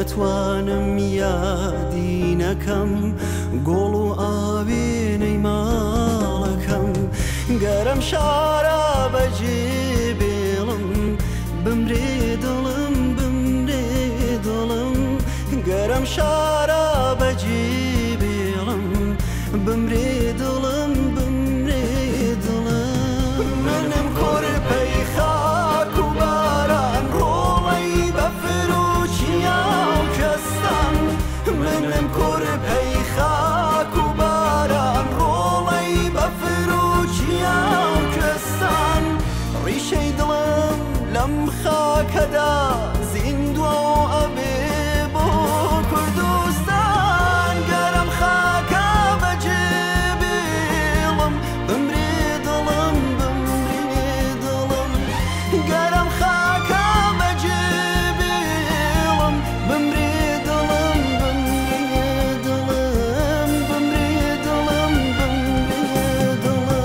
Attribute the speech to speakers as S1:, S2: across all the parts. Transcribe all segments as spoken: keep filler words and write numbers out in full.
S1: نەتوانم یادی نەکەم گۆڵ و ئاوێنەی ماڵەکەم گەرم شارە بەجێ بێڵم بمرێ دڵم بمرێ دڵم گەرم شارە بەجێ بێڵم بمرێ دڵم بمرێ دڵم منم کۆرپەی خاک و باران ڕۆڵەی بەفر و چیاو کەستان منم کۆرپەی خاک و باران ڕۆڵەی بەفر و چیاو کەستان ڕیشەی دڵم لەم خاکەدا زیندووە و ئەبێ بۆ کوردستان گەرم خاکە بەجێ بێڵم بمرێ دڵم بمرێ دڵم گەرم خاکە بەجێ بێڵم بمرێ دڵم بمرێ دڵم بمرێ دڵم بمرێ دڵم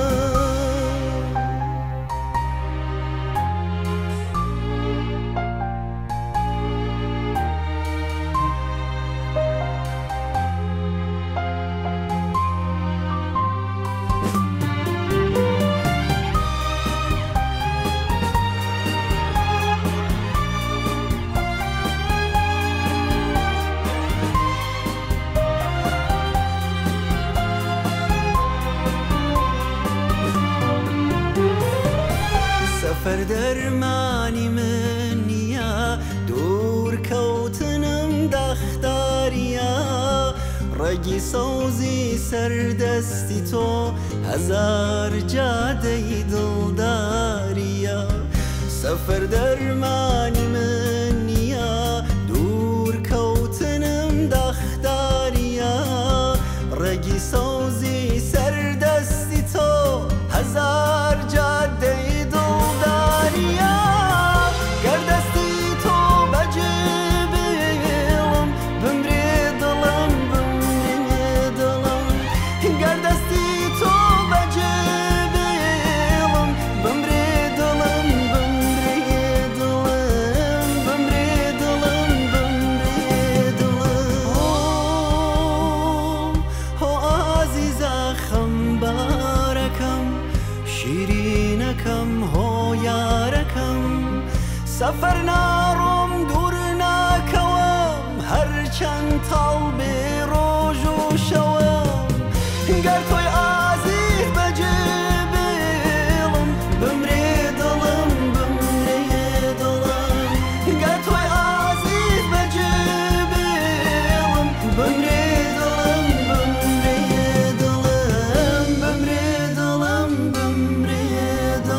S1: سەفەر دەرمانی من نییە دوورکەوتنم دەختاریە ڕێگی سەوزی سەردەستی تۆ هەزار جادەی دڵداریە سەفەر دەرمانی من نییە دوورکەوتنم دەختاریە ڕێگی سەوزی سەردەستی تۆ هەزار جادەی شیرینەکەم هۆ یارەکەم سەفەر ناڕۆم دوور ناکەوم هەرچەند تاڵ بێ ڕۆژ و شەوم گەر تۆی ئازیز بەجێ بێڵم بمرێ دڵم بمرێ دڵم گەر تۆی ئازیز بەجێ بێڵم بمرێ دڵم بمرێ دڵم بمرێ دڵم بمرێ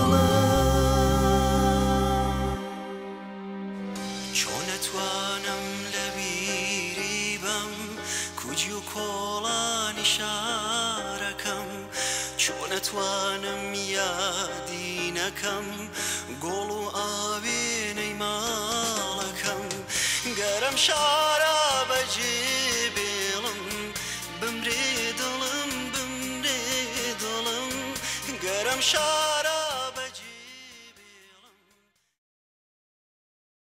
S1: چۆن نەتوانم لە بیری بەم کوجی و کۆڵانی شارەکەم چۆن نەتوانم یادی نەکەم گۆڵ و ئاوێنەی ماڵەکەم گەرم شارە بەجێ بێڵم بمرێ دڵم بمرێ دڵم گەرم شارە